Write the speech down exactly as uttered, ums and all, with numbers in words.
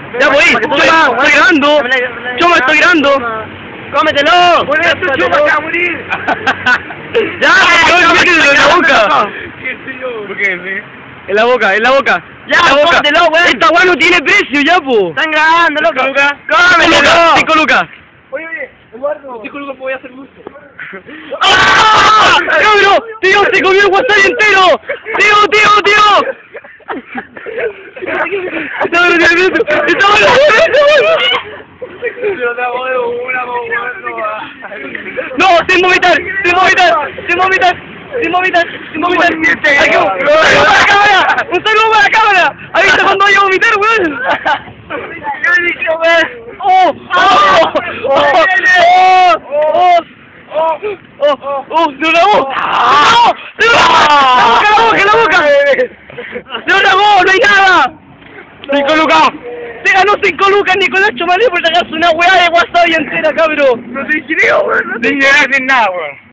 Ya voy, Choma, estoy grabando. Choma, estoy grabando. ¡Cómetelo! ¡Por eso Choma se va a morir! ¡Ya! ¡Mételo en la boca! ¿Qué sé yo? ¿Por qué? Sí. En la boca, en la boca. Ya, la boca. cómetelo, weón. Esta weá no tiene precio, ya, po. Están grabando, loco. ¿Cinco lucas? ¡Cómetelo! Cinco lucas. Oye, oye, Eduardo. Cinco lucas voy a hacer gusto. ¡Ah! ¡Cabrón! ¡Tío, se comió el wasabi entero! ¡Tío, tío, tío! ¡Está bueno, tío! ¡Está bueno, está bueno! Pero te hago de una, po, ¡No! ¡Sin vomitar! ¡Sin vomitar! ¡Sin vomitar! ¡Sin vomitar! ¡Sin vomitar! ¡Aquí! ¡Un saludo para la cámara! ¡Un saludo para la cámara! ¿Has visto cuando vaya a vomitar, weón? ¿Qué he dicho, weón? ¡Oh! ¡Oh! ¡Oh! ¡Oh! ¡Oh! ¡Oh! ¡Oh! ¡Se lo lavó! ¡No! ¡Se lo lavó! ¡La boca, la boca! ¡Se lo lavó! ¡No hay nada! ¡Cinco lucas! ¡Se ganó cinco lucas Nicolás Chomalé por sacarse una weá de wasabi entera, cabrón! No te dije, weón. No te dije nada, weón.